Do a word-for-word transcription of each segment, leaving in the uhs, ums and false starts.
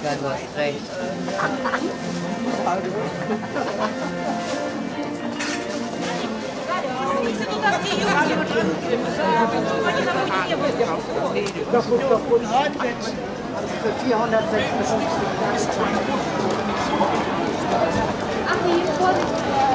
Ja, du hast recht. Das muss doch gut sein. Für vierhundertsechsundfünfzig. Ach nee, Vorsicht.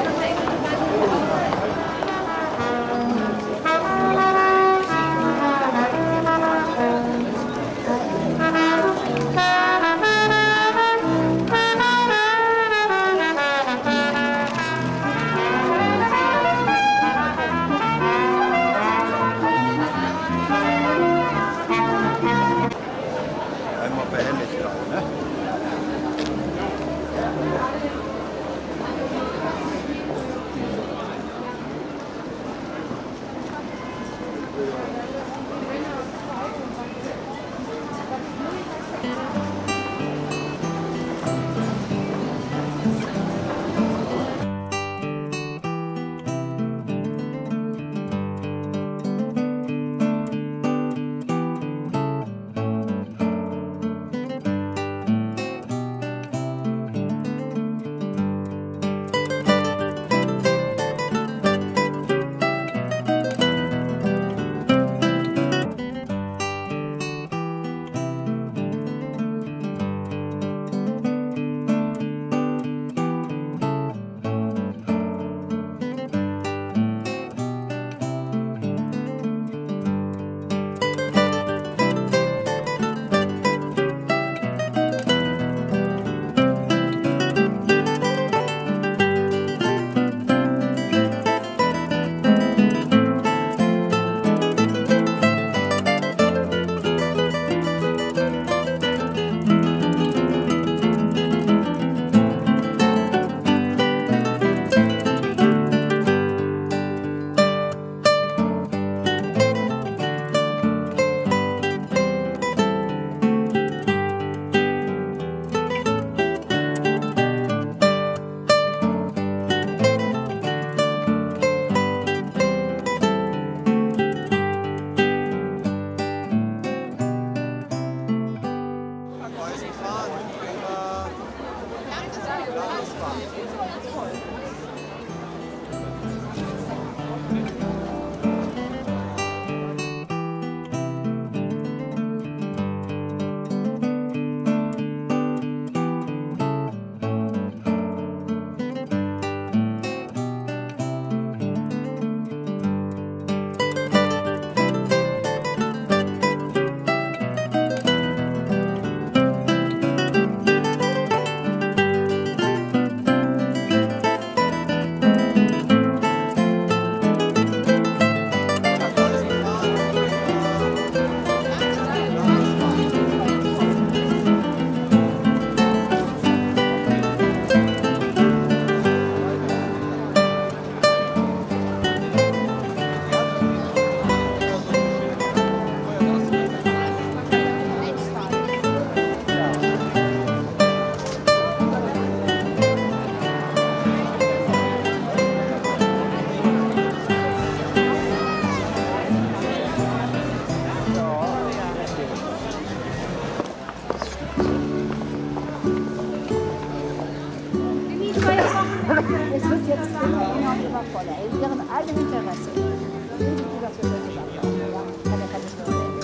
Es wird jetzt immer voller, in ihrem eigenen Interesse. Sind Sie gut, dass wir das zusammen machen? Ja, kann ja keine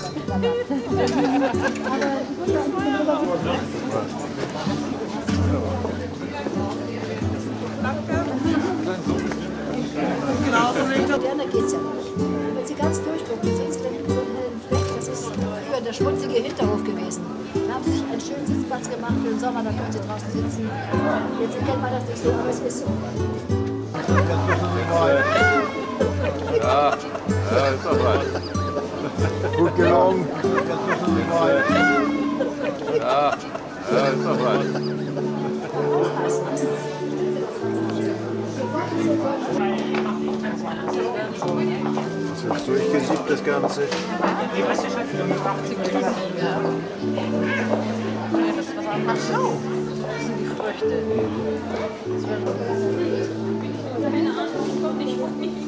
Schwere. Aber ich würde sagen, Moderne geht es ja nicht. Wenn Sie ganz durchgucken, sehen Sie da hinten so einen hellen Fleck. Das ist früher der schmutzige Hinterhof gewesen. Da haben Sie sich einen schönen Sitzplatz gemacht für den Sommer, da können Sie draußen sitzen. Jetzt erkennt man das nicht so, aber es ist so. Ja, ja, ist doch weit. Gut gelungen. Ja, ja, ist doch weit. Das ist durchgesiebt, das Ganze. Ach so, das sind die Früchte. Keine Ahnung, ich komme nicht von mir.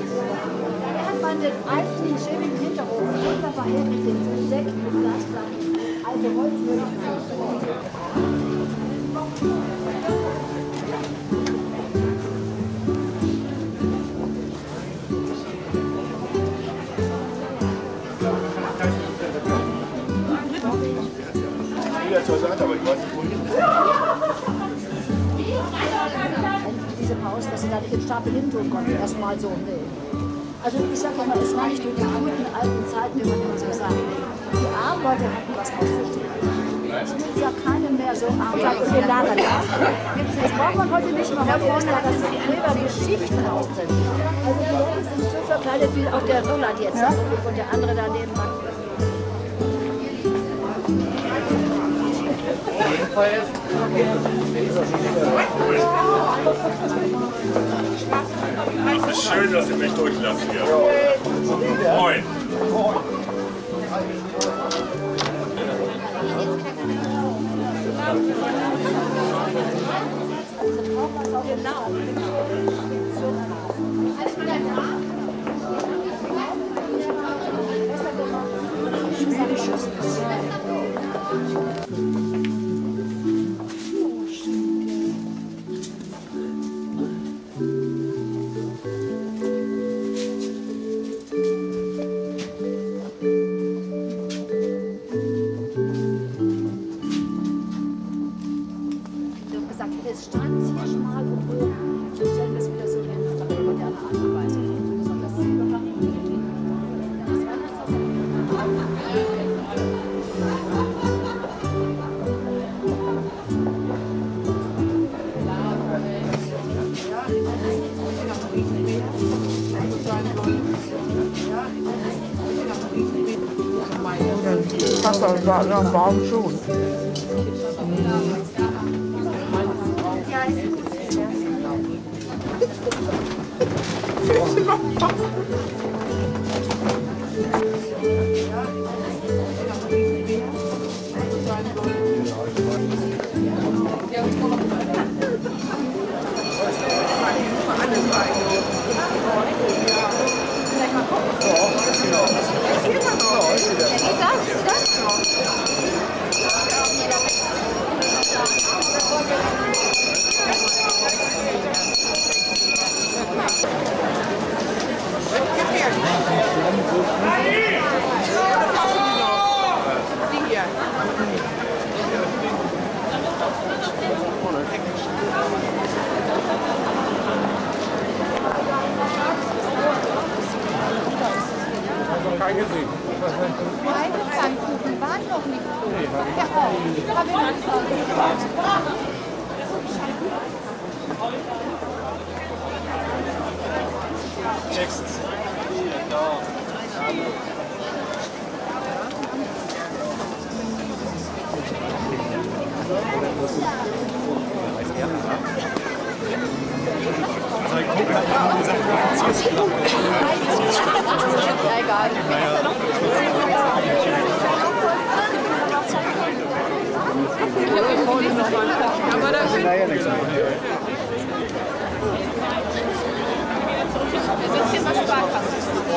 Da hat man den alten, schönen Hinterhof wunderbar hergerichtet. Sekt mit Glasflaschen. Wieder zur Seite, aber ich weiß nicht wohin. Diese Haus, dass sie da nicht den Stapel hin tun konnten, erstmal so, nee. Also ich sage immer, es war nicht nur die guten alten Zeiten, wie man immer so sagt. Die armen Leute hatten was auszustehen. Es gibt ja keinen mehr so arm sein und gelagert. Das braucht man heute nicht mehr. Heute ist da das Gräber Geschichten ausdrücken. Also die Leute sind so verkleidet wie auch der Roland jetzt ja? Und der andere daneben. Es ist schön, dass ihr mich durchlassen hier. Moin. Es stand hier schmal und hoch. Wir stellen das wieder so hin, aber in moderner Art und Weise. Das ist das Weihnachtshaus. Das war ein Baum schon. Kein gesehen. Meine Pfannkuchen waren noch nicht so. Ja, auch. Hab ich angefangen. Text. Egal. Aber da sind ja nichts mehr. wir sind hier mal Sparkasse.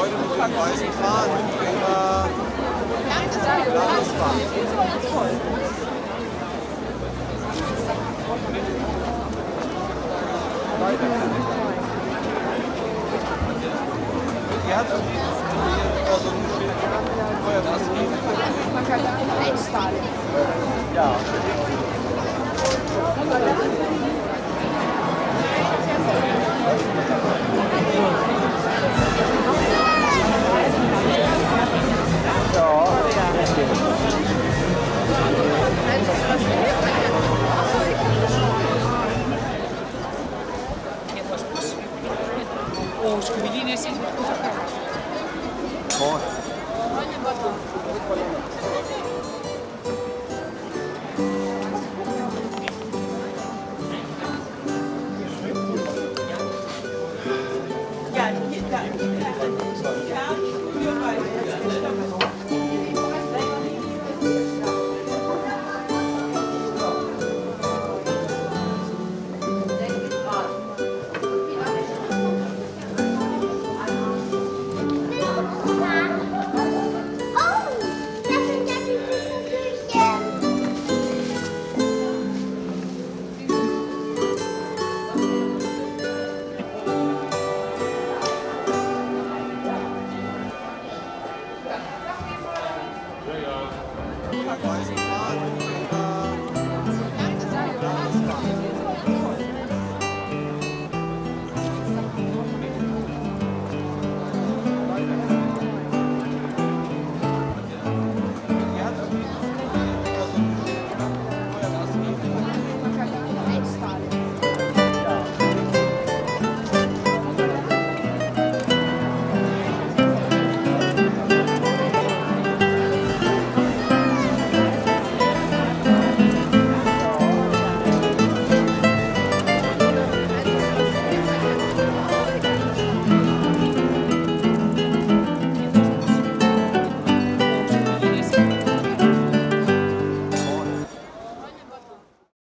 Man kann da einzahlen. Ja. Oh, scubilini sì. Weißen Fahnen.